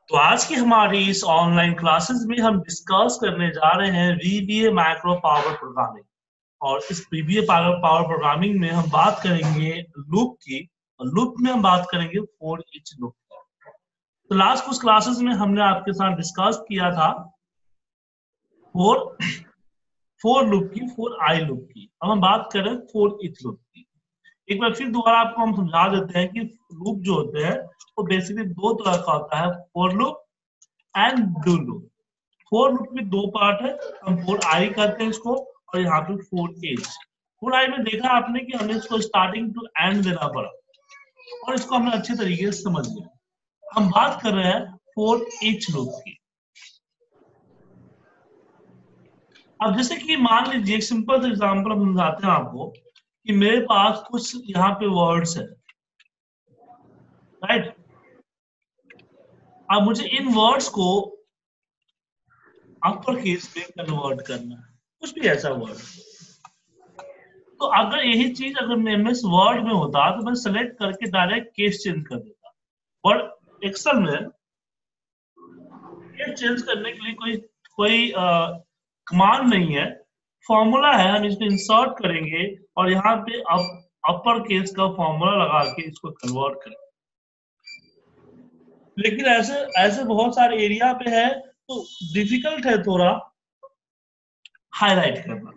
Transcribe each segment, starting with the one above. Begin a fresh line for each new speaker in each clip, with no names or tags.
तो आज की हमारी इस ऑनलाइन क्लासेस में हम डिस्कस करने जा रहे हैं VBA माइक्रो पावर प्रोग्रामिंग। और इस VBA पावर प्रोग्रामिंग में हम बात करेंगे लूप की, और लूप में हम बात करेंगे फॉर ईच लूप। तो लास्ट कुछ क्लासेस में हमने आपके साथ डिस्कस किया था फोर लूप की, फोर आई लूप की। अब हम बात करें फोर ईच लूप की। एक बार फिर दोबारा आपको हम समझा देते हैं कि लूप जो होते हैं वो बेसिकली दो तरह का होता है, for loop and do loop. For loop में दो पार्ट है, हम फोर आई कहते हैं इसको, और यहाँ पे फोर एज। फोर आई में देखा आपने कि हमें इसको स्टार्टिंग टू एंड देना पड़ा, और इसको हमने अच्छे तरीके से समझ लिया। हम बात कर रहे हैं फोर ईच लूप की। अब जैसे कि मान लीजिए एक सिंपल एग्जांपल हम समझाते हैं आपको कि मेरे पास कुछ यहाँ पे वर्ड्स है, राइट। अब मुझे इन वर्ड्स को अपर केस में कन्वर्ट करना है, कुछ भी ऐसा वर्ड। तो अगर यही चीज अगर MS वर्ड में होता तो मैं सेलेक्ट करके डायरेक्ट केस चेंज कर देता, बट एक्सेल में केस चेंज करने के लिए कोई कमांड नहीं है, फॉर्मूला है। हम इसको इंसर्ट करेंगे और यहाँ पे अपर केस का फॉर्मूला लगा के इसको कन्वर्ट करेंगे। लेकिन ऐसे ऐसे बहुत सारे एरिया पे है तो डिफिकल्ट है थोड़ा हाईलाइट करना,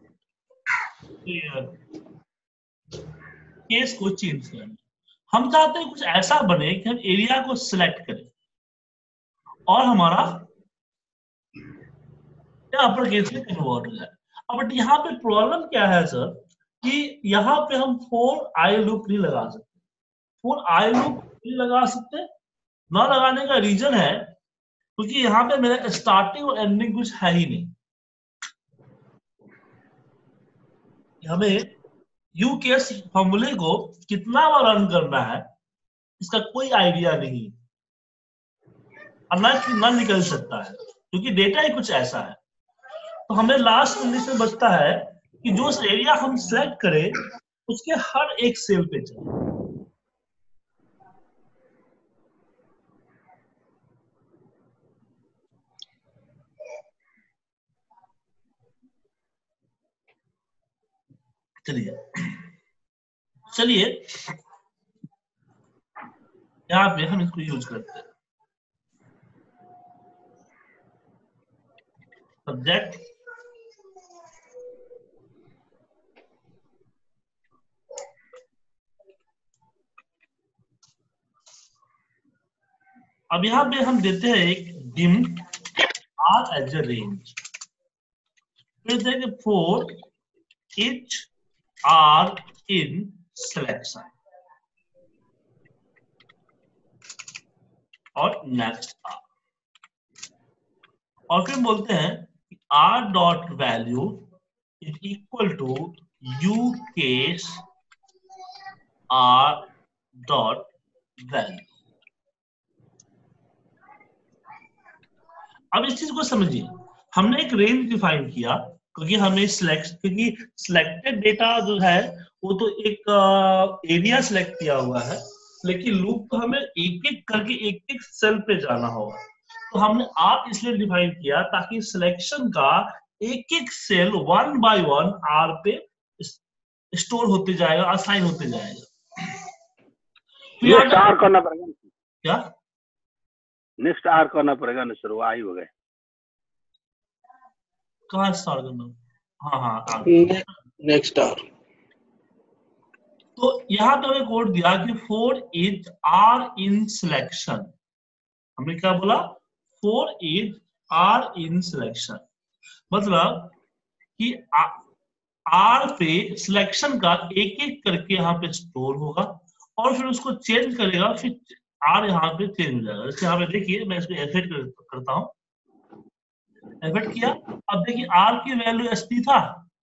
केस को चेंज करना। हम चाहते हैं कुछ ऐसा बने कि हम एरिया को सिलेक्ट करें और हमारा अपर केस में कन्वर्ट हो जाए। अब बट यहाँ पे प्रॉब्लम क्या है सर, कि यहाँ पे हम फोर आई लूप नहीं लगा सकते। फोर आई लूप नहीं लगा सकते, ना लगाने का रीजन है क्योंकि यहाँ पे मेरा स्टार्टिंग और एंडिंग कुछ है ही नहीं। हमें यू केस फॉर्मूले को कितना बार रन करना है इसका कोई आइडिया नहीं, और ना निकल सकता है क्योंकि डेटा ही कुछ ऐसा है। तो हमें लास्ट कंडीशन बचता है कि जो एरिया हम सिलेक्ट करें उसके हर एक सेल पे चले। चलिए यहाँ पे हम इसको यूज करते हैं। सब्जेक्ट, अब यहाँ पे हम देते हैं एक dim R as a range, फिर देंगे for each R in selection और नेक्स्ट आर, और फिर बोलते हैं कि R dot value is equal to U case R dot value. अब इस चीज को समझिए, हमने एक रेंज डिफाइन किया क्योंकि हमें सिलेक्टेड डेटा जो है वो तो एक एरिया सिलेक्ट किया हुआ है, लेकिन लूप तो हमें एक एक करके एक एक सेल पे जाना होगा। तो हमने आर इसलिए डिफाइन किया ताकि सिलेक्शन का एक एक cell one by one R पे स्टोर होते जाएगा, असाइन होते जाएगा।
नेक्स्ट आर करना पड़ेगा
क्या?
नेक्स्ट आर करना पड़ेगा ना सर, वो आई हो गए।
कहाँ स्टार्ट करना? हाँ
नेक्स्ट आर।
तो यहाँ पे हमें कोड दिया कि for is R in selection. हमने क्या बोला? For is R in selection, मतलब कि आर पे सिलेक्शन का एक एक करके यहाँ पे स्टोर होगा और फिर उसको चेंज करेगा, फिर आर यहाँ पे चेंज हो जाएगा। जैसे यहाँ पे देखिए, मैं इसको एफेक्ट करता हूँ, एफेक्ट किया। अब देखिए आर की वैल्यू एसटी था,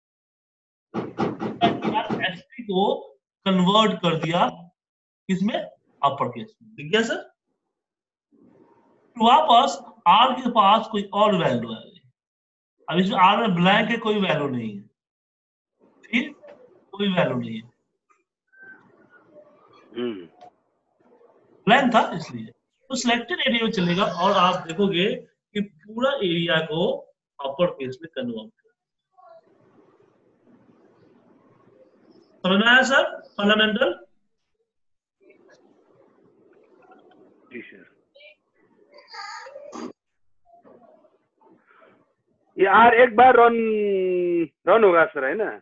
एसटी को कन्वर्ट कर दिया किसमें? अपर केस में। ठीक है सर? वापस आर के पास कोई और वैल्यू आ गई। अब इसमें आर में ब्लैंक है, कोई वैल्यू नहीं है, फिर कोई वैल्यू नहीं है, ब्लैंक था इसलिए। तो सिलेक्टेड एरिया में चलेगा और आप देखोगे कि पूरा एरिया को अपर केस में कन्वर्ट कर। समझ में आया सर फंडामेंटल?
जी सर। ये आर एक बार रन होगा सर, है ना?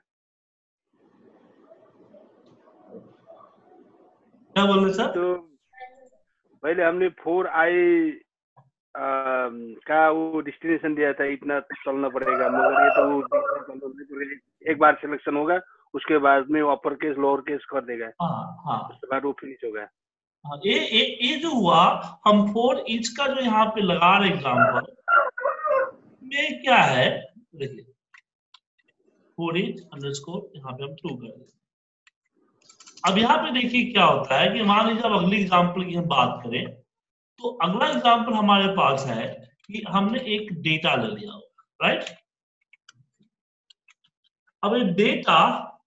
क्या बोल रहे सर?
तो पहले हमने 4i का वो डेस्टिनेशन दिया था, इतना चलना पड़ेगा, मगर ये तो एक बार सिलेक्शन होगा उसके बाद में वो अपर केस लोअर केस कर देगा।
हाँ
उसके बाद वो फिनिश होगा।
हाँ, ये जो हुआ, हम 4 इंच का जो यहाँ पे लगा रहे एग्जाम्पल में क्या है, देखिए 4 इंच अंडरस्कोर यहाँ पे हम 2 कर दें। अब यहाँ पे देखिए क्या होता है कि मान लीजिए अब अगली एग्जाम्पल की हम बात करें, तो अगला एग्जाम्पल हमारे पास है कि हमने एक डेटा ले लिया होगा, राइट? अब ये डेटा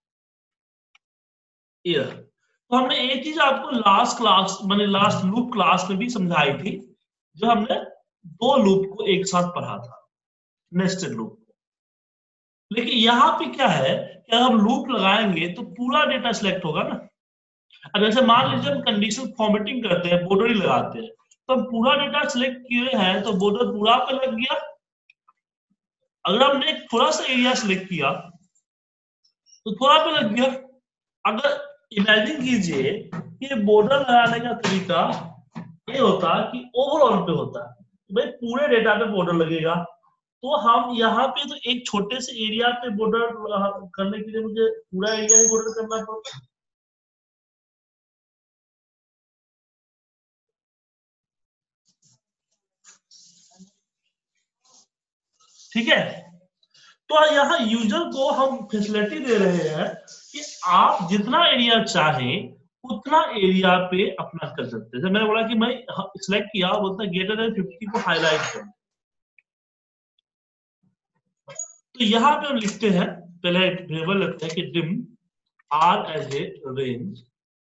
तो हमने एक चीज आपको लास्ट क्लास मैंने लास्ट लूप क्लास में भी समझाई थी, जो हमने 2 लूप को एक साथ पढ़ा था, नेस्टेड लूप को। लेकिन यहाँ पे क्या है कि अगर हम लूप लगाएंगे तो पूरा डेटा सिलेक्ट होगा ना। अब जैसे मान लीजिए हम कंडीशनल फॉर्मेटिंग करते हैं, बॉर्डर ही लगाते हैं, तो हम पूरा डेटा सिलेक्ट किए हैं तो बॉर्डर पूरा पे लग गया। अगर हमने थोड़ा सा एरिया सिलेक्ट किया तो थोड़ा पे लग गया। अगर इमेजिन कीजिए कि बॉर्डर लगाने का तरीका ये होता कि ओवरऑल पे होता है, भाई पूरे डेटा पे बॉर्डर लगेगा, तो हम यहाँ पे तो एक छोटे से एरिया पे बॉर्डर करने के लिए मुझे पूरा एरिया ही बॉर्डर करना पड़ता। ठीक है, तो यहाँ यूजर को हम फैसिलिटी दे रहे हैं कि आप जितना एरिया चाहें उतना एरिया पे अपना कर सकते हैं। जैसे मैंने बोला कि मैं सिलेक्ट किया, बोलता है ग्रेटर देन 50 को हाईलाइट कर। तो यहाँ पे हम लिखते हैं, पहले वेरिएबल लगता है कि dim R as a range,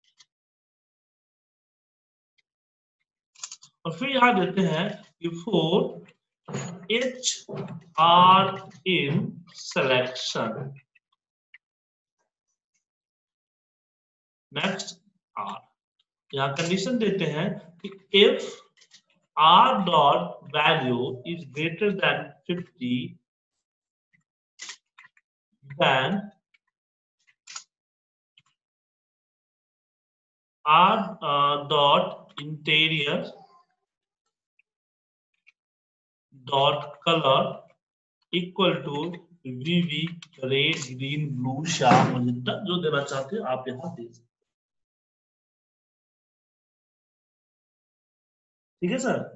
और फिर यहाँ देते हैं कि for each R in selection, next R. यहाँ कंडीशन देते हैं कि if R dot value is greater than 50 then r dot interior dot color equal to vv red green blue श्याम मजेंटा, जो देना चाहते हैं आप यहाँ दे सकते। ठीक है सर?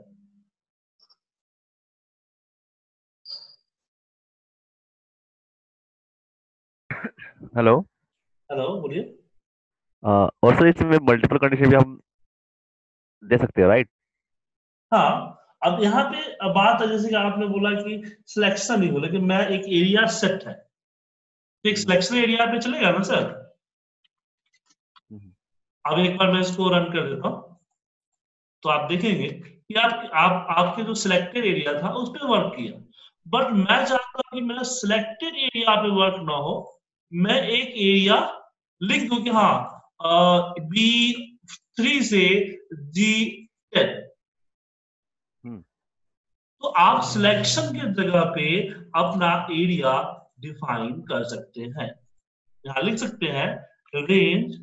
हेलो।
हेलो, बोलिए।
और सर इसमें मल्टीपल कंडीशन भी हम दे सकते हैं, राइट?
हाँ, अब यहाँ पे बात है, जैसे कि आपने बोला कि सिलेक्शन नहीं बोला कि मैं एक एरिया सेट है, तो एक सिलेक्शन एरिया पे चलेगा ना सर। अब एक बार मैं इसको रन कर देता हूँ, तो आप देखेंगे कि आपके जो सिलेक्टेड एरिया था उस पर वर्क किया। बट मैं चाहता हूं कि मेरा सिलेक्टेड एरिया पे वर्क ना हो, मैं एक एरिया लिख दूं कि हाँ B3 से G10। तो आप सिलेक्शन के जगह पे अपना एरिया डिफाइन कर सकते हैं। यहां लिख सकते हैं रेंज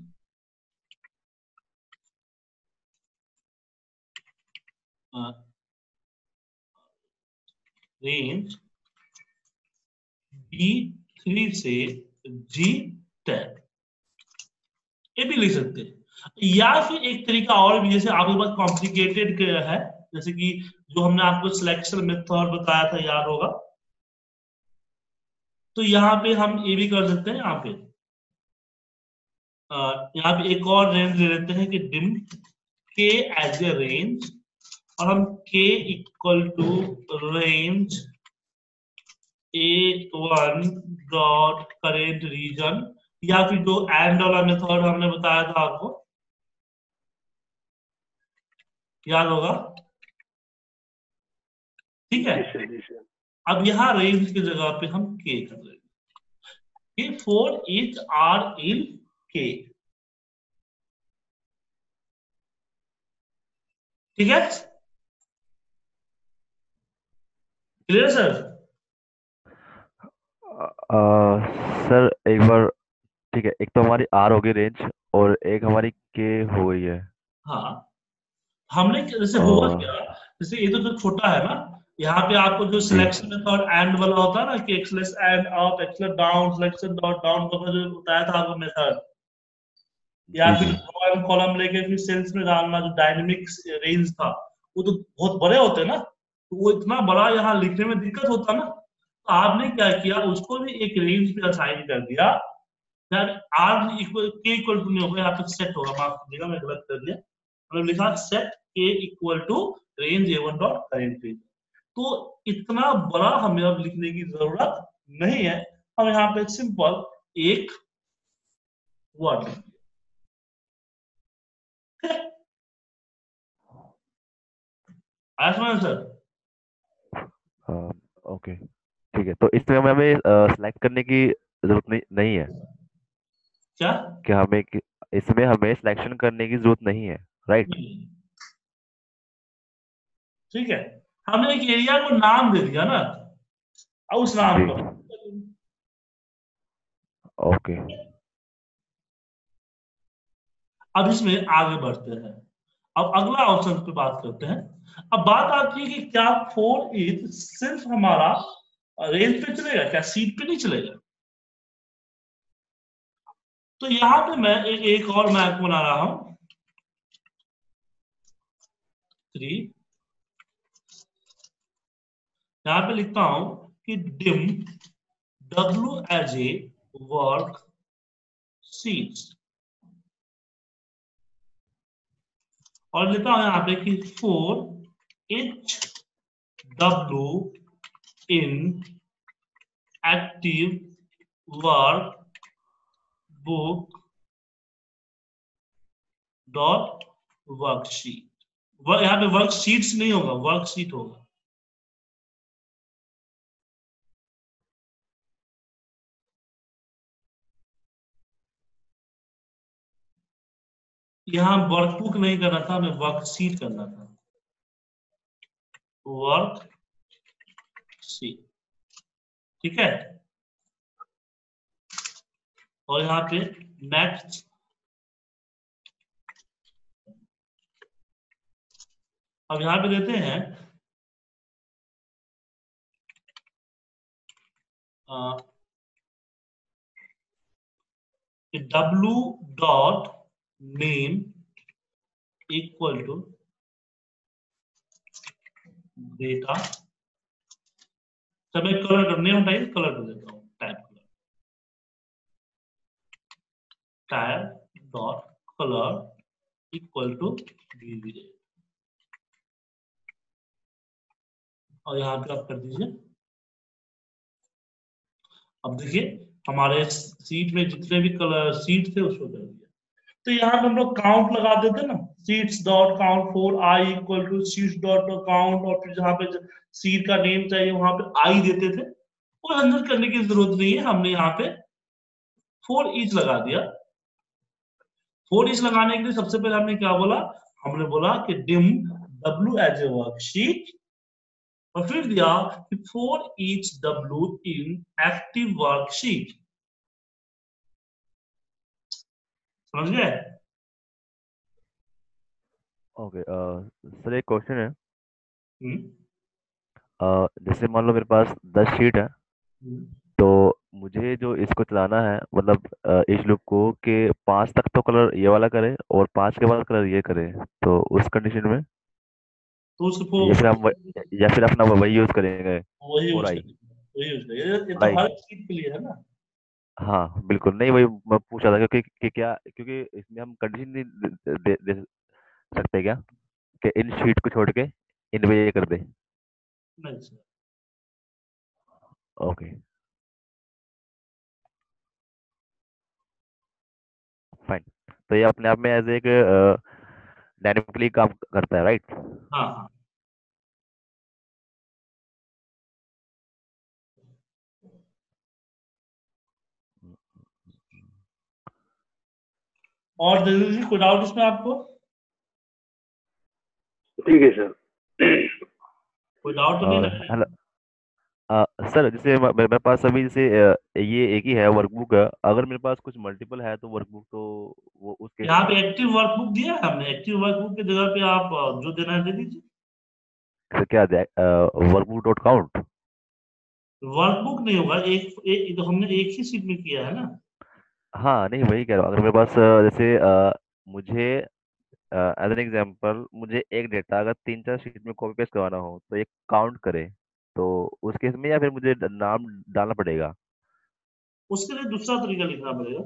रेंज B3 से G10, ये भी लिख सकते हैं। या फिर एक तरीका और भी, जैसे आपके पास कॉम्प्लिकेटेड है, जैसे कि जो हमने आपको सिलेक्शन मेथड बताया था, याद होगा, तो यहाँ पे हम ये भी कर सकते हैं। यहाँ पे एक और रेंज ले लेते हैं कि डिम के एज ए रेंज, और हम k equal to range A1 dot current region, या फिर जो एंड वाला मेथड हमने बताया था आपको, याद होगा, ठीक है।
जी सर, जी सर।
अब यहाँ रेंज की जगह पे हम के कर देंगे कि फॉर ईच आर इन के, ठीक है, क्लियर सर?
सर एक बार, ठीक है, एक तो हमारी आर होगी रेंज, और एक हमारी के हो गई है।
हाँ, हमने जैसे हुआ
और
क्या, जैसे ये तो छोटा है ना, यहाँ पे आपको जो
जी
सिलेक्शन मेथड एंड वाला होता है ना कि एक्सलेस एंड अप एक्सलेस डाउन सिलेक्शन डॉट डाउन का जो बताया था आपको मेथड, या
जी
फिर
जी
कॉलम लेके फिर सेल्स में डालना जो डायनेमिक रेंज था, वो तो बहुत बड़े होते हैं ना, तो वो इतना बड़ा यहाँ लिखने में दिक्कत होता ना, तो आपने क्या किया, उसको भी एक रेंज पे असाइन कर दिया। यार R equal K equal to नहीं होगा, यहाँ पे सेट होगा, माफ कीजिएगा मैं गलत कर दिया, हमने लिखा सेट के equal to range A one dot current range. तो इतना बड़ा हमें अब लिखने की जरूरत नहीं है, हम यहाँ पे सिंपल एक वर्ड लिख दिया। आया समझ सर?
ओके, ठीक है, तो इसमें हमें हमें सेलेक्ट करने की जरूरत नहीं है।
क्या?
क्या हमें इसमें हमें सिलेक्शन करने की जरूरत नहीं है, राइट?
नहीं, ठीक है, हमने एक एरिया को नाम दे दिया ना, और उस नाम
जी,
पर
ओके।
अब इसमें आगे बढ़ते हैं। अब अगला ऑप्शन पे बात करते हैं। अब बात आती है कि क्या फोर इज सिर्फ हमारा रेंज पे चलेगा, क्या सीट पे नहीं चलेगा? तो यहां पे मैं एक और मैप बना रहा हूं, 3, यहां पे लिखता हूं कि dim W as a worksheets, और लिखता हूं यहां पे कि for each W in active workbook dot worksheet. यहाँ पे वर्कशीट्स नहीं होगा, वर्कशीट होगा। यहाँ वर्कबुक नहीं करना था, हमें वर्कशीट करना था, वर्कशीट, ठीक है। और यहाँ पे नेक्स्ट, अब यहाँ पे देते हैं W dot name equal to data. सब एक कलर करने हो, टाइप कलर कर देता हूँ, type colour, type dot colour equal to VV, और यहाँ पे आप कर दीजिए। अब देखिए हमारे सीट में जितने भी कलर सीट थे उसको कर दिया। तो यहाँ पे हम लोग काउंट लगा देते ना, sheets dot count for I equal to sheets dot count, और फिर जहाँ पे सीट का नेम चाहिए वहां पे आई देते थे, वो अंदर करने की जरूरत नहीं है, हमने यहाँ पे फोर ईच लगा दिया। फोर ईच लगाने के लिए सबसे पहले हमने क्या बोला, हमने बोला कि dim W as a worksheet, और फिर दिया कि for each W in active worksheet. समझ गए?
ओके, सर एक क्वेश्चन है।
हम्म,
जैसे मान लो मेरे पास 10 शीट है,
हम्म।
तो मुझे जो इसको चलाना है, मतलब इस लूप को, कि 5 तक तो कलर ये वाला करे और 5 के बाद कलर ये करे, तो उस कंडीशन में,
तो उसको
या फिर या फिर अपना वही यूज करेंगे,
वही
फोर
यूज
आई
करेंगे, वही यूज करेंगे, ये तो
राइट?
हर चीज के लिए है ना।
हाँ बिल्कुल, नहीं वही मैं पूछ रहा था, क्योंकि क्या, क्योंकि इसमें हम कंडीशन नहीं दे सकते क्या, कि इन शीट को छोड़ के इन पे ये कर दे?
नहीं सर,
ओके, फाइन। तो ये अपने आप में एज एक डायनेमिकली काम करता है, राइट?
हाँ हाँ। और दिनेश जी कोई डाउट इसमें आपको?
ठीक है सर।
कोई डाउट तो नहीं लग रहा है?
सर जैसे मेरे पास अभी जैसे ये एक ही है वर्कबुक है, अगर मेरे पास कुछ मल्टीपल है तो वर्कबुक, तो वो उस केस
यहाँ
में
पे एक्टिव वर्कबुक दिया है हमने, एक्टिव वर्कबुक की जगह पे आप जो देना है दे दीजिए।
फिर क्या वर्कबुक डॉट काउंट?
वर्कबुक नहीं होगा, एक तो हमने एक ही सीट में किया है ना।
हाँ नहीं, वही कह रहा हूँ, अगर मेरे पास जैसे मुझे एज एन एग्जांपल मुझे एक डेटा अगर 3-4 शीट में कॉपी पेस्ट करवाना हो तो एक काउंट करे, तो उस केस में या फिर मुझे नाम डालना पड़ेगा?
उसके लिए दूसरा तरीका लिखना पड़ेगा।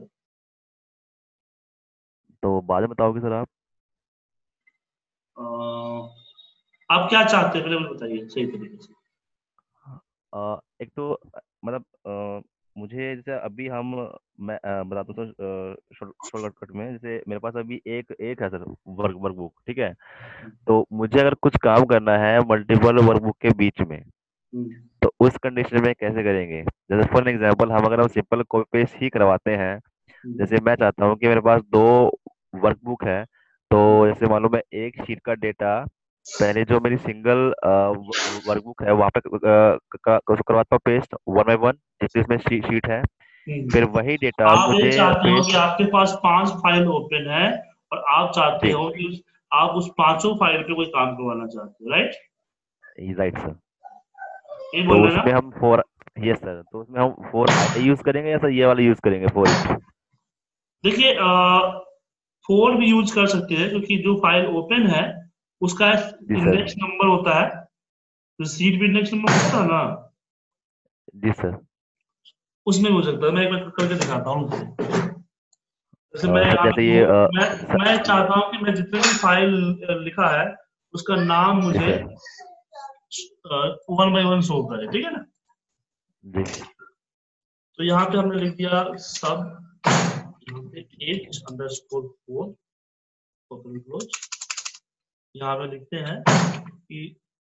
तो बाद में बताओगे सर आप?
अ, आप क्या चाहते हैं पहले मुझे बताइए सही तरीके से।
एक तो मतलब मुझे जैसे अभी मैं बताता हूँ शॉर्टकट में, जैसे मेरे पास अभी एक एक है सर वर्कबुक, ठीक है? तो मुझे अगर कुछ काम करना है मल्टीपल वर्कबुक के बीच में,
हम्म,
तो उस कंडीशन में कैसे करेंगे? जैसे फॉर एग्जांपल हम अगर सिंपल कॉपी पेस्ट ही करवाते हैं,
हम्म,
जैसे मैं चाहता हूँ कि मेरे पास 2 वर्कबुक है, तो
हम्म,
जैसे मान लो मैं एक शीट का डेटा पहले जो मेरी सिंगल वर्कबुक है वहां पे उसको करवाता हूँ पेस्ट वन बाय वन, जितनी उसमें शीट है, फिर
हम्म।
वही डेटा
आप ये
मुझे
चाहते हो कि
पेस्ट।
आपके पास 5 फाइल ओपन है और आप चाहते
जी,
हो कि आप उस पांचों फाइल पे कोई काम करवाना चाहते हो, राइट?
Right sir.
ये
तो
बोल रहे हैं
उसमें
ना?
हम फोर, यस सर, तो उसमें हम 4 यूज करेंगे या सर ये वाला यूज करेंगे 4 इट?
देखिए, 4 भी यूज कर सकते हैं क्योंकि जो फाइल ओपन है उसका
जी सर।
इंडेक्स नंबर होता है। तो सीट भी इंडेक्स नंबर होता है ना,
जी सर।
उसमें भी हो सकता है। मैं एक बार करके दिखाता हूँ। जैसे मैं
सर
यहाँ पे
जैसे
दो,
ये
मैं चाहता हूँ कि मैं जितने भी फाइल लिखा है उसका नाम
जी
मुझे
सर।
1 बाय 1 शो करे, ठीक है ना?
जी
तो यहाँ पे हमने लिख दिया सब, यहाँ पे एच अंडरस्कोर 4 ओपन क्लोज। यहाँ पे लिखते हैं कि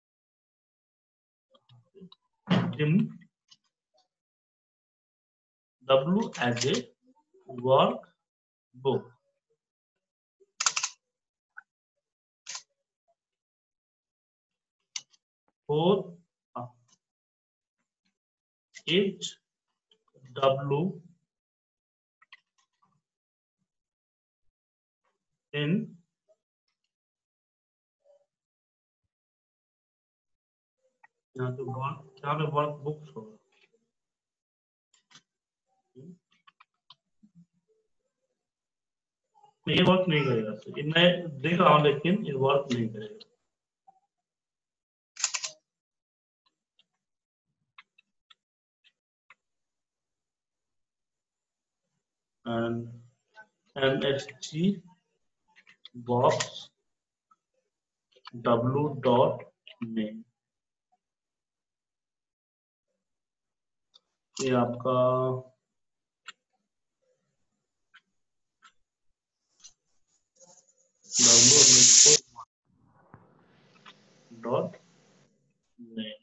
dim w as a workbook. 4 each W in, यहाँ पे वर्क बुक्स होगा। ये वर्क नहीं करेगा सर, ये मैं देख रहा हूँ लेकिन ये वर्क नहीं करेगा। And msg box w dot name, ये आपका w डॉट नेम।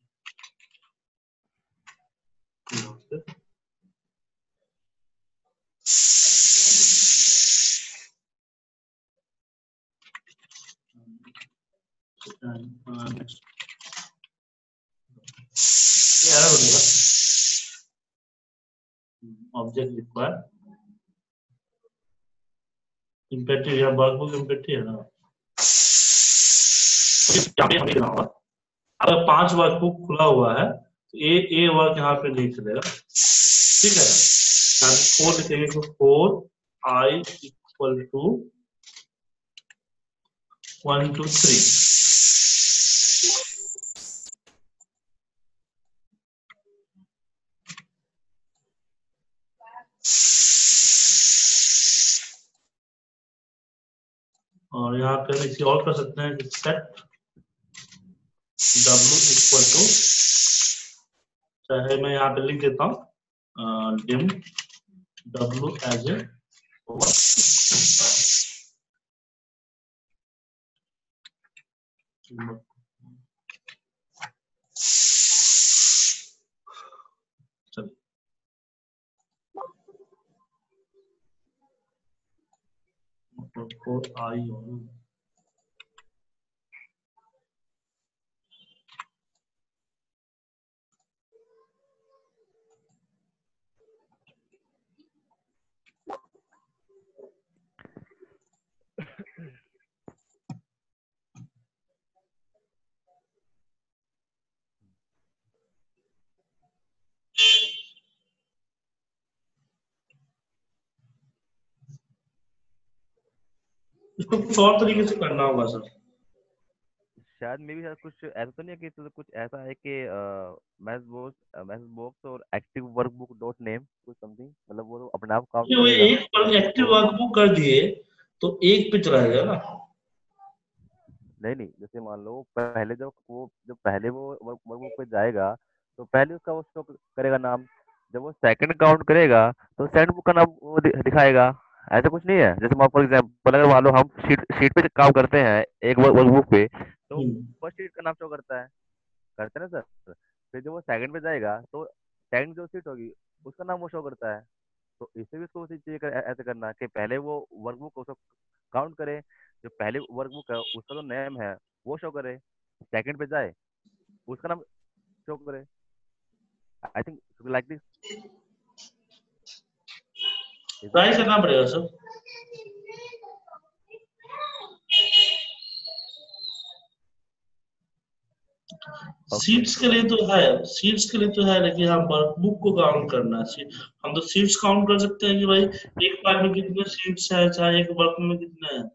ये एरर बनेगा, ऑब्जेक्ट रिक्वायर इम्पेटिव या वर्कबुक इम्पेटिव है ना। यहाँ पे हमें देना होगा, अगर 5 वर्कबुक खुला हुआ है तो ए वर्क यहाँ पे नहीं चलेगा, ठीक है? यहाँ पे 4 लिखेंगे तो 4 i इक्वल टू 1 2 3। और यहाँ पे हम इसे और कर सकते हैं कि सेट w इक्वल टू, चाहे मैं यहाँ पे लिख देता हूँ डिम w एज ए चलिए फोर आई और इसको कुछ और तरीके से करना होगा सर।
शायद मे भी शायद कुछ ऐसा तो नहीं है कि तो कुछ ऐसा है कि मैसेज बॉक्स और एक्टिव वर्कबुक डॉट नेम कुछ समथिंग, मतलब वो तो अपने आप काउंट
वो
करेगा।
एक पर एक्टिव
और
वर्कबुक कर दिए तो एक पे रहेगा ना।
नहीं नहीं, जैसे मान लो पहले जब पहले वो वर्कबुक पे जाएगा तो पहले उसका वो शो करेगा नाम। जब वो सेकंड काउंट करेगा तो सेकंड बुक का नाम वो दिखाएगा। ऐसा कुछ नहीं है। जैसे मान फॉर एग्जाम्पल अगर मान लो हम शीट शीट पे काम करते हैं एक वर्कबुक पे, तो
हम्म।
फर्स्ट शीट का नाम शो करते हैं ना सर। फिर जब वो सेकंड पे जाएगा तो सेकंड जो सीट होगी उसका नाम वो शो करता है। तो इससे भी उसको उसी चीज ऐसे करना है कि पहले वो वर्कबुक को काउंट करे, जो पहले वर्कबुक है उसका जो नेम है वो शो करे, सेकंड पे जाए उसका नाम शो करे। I think like this is it.
Try करना पड़ेगा सर।
ओके।
सीट्स के लिए तो है, सीट्स के लिए तो है, लेकिन हम वर्कबुक को काउंट करना है। हम तो सीट्स काउंट कर सकते हैं कि भाई एक फाइल में कितने सीट्स है, चाहे एक वर्क में कितने हैं।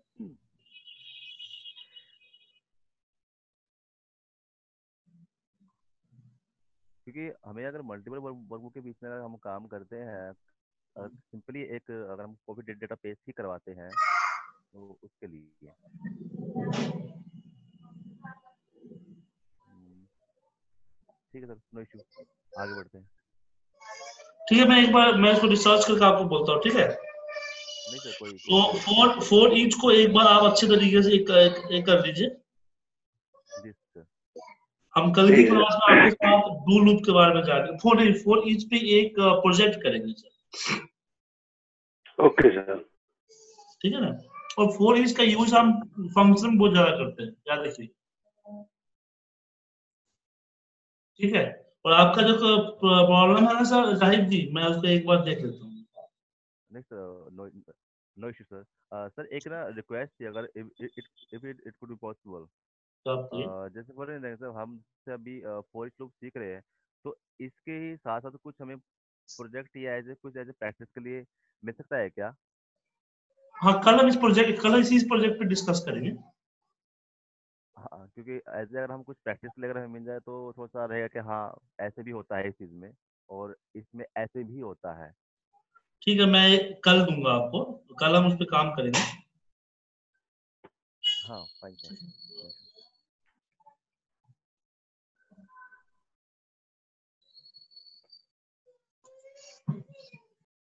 क्योंकि हमें अगर मल्टीपल वर्कबुक के बीच में अगर हम काम करते हैं, सिंपली एक अगर हम कॉपी डेटा पेस्ट ही करवाते हैं तो उसके लिए हम्म, ठीक है सर, नो इशू, आगे बढ़ते हैं।
ठीक है, मैं एक बार मैं इसको रिसर्च करके आपको बोलता हूँ, ठीक है।
नहीं सर, कोई
तो
इशू नहीं है।
फोर फोर ईच को एक बार आप अच्छे तरीके से एक कर लीजिए।
जी सर।
हम कल की
ठीक है
क्लास में आपके साथ डू लूप के बारे में जानेंगे। फोर ईच पे एक प्रोजेक्ट करेंगे सर,
सर। Okay sir.
ठीक है ना। और फोर ईच का यूज हम फंक्शन में बहुत ज्यादा करते हैं, याद रखिए, ठीक है। और आपका जो प्रॉब्लम है ना सर जाहिद जी, मैं उसको एक बार देख लेता हूँ।
नहीं sir, no no issue sir. Sir एक ना रिक्वेस्ट थी, अगर इट कुड बी पॉसिबल।
तो आप ये
जैसे फॉर एग्जाम्पल हम से अभी फोर लोग सीख रहे हैं, तो इसके ही साथ साथ कुछ हमें प्रोजेक्ट या ऐसे कुछ ऐसे प्रैक्टिस के लिए मिल सकता है क्या?
हाँ, कल इसी प्रोजेक्ट पे डिस्कस करेंगे।
हाँ, क्योंकि ऐसे अगर हम कुछ प्रैक्टिस के लिए अगर हमें मिल जाए तो थोड़ा सा रहेगा कि हाँ ऐसे भी होता है इस चीज़ में, और इसमें ऐसे भी होता है।
ठीक है, मैं कल दूंगा आपको, कल हम उस पर काम करेंगे।
हाँ फाइन सर, नो इशू।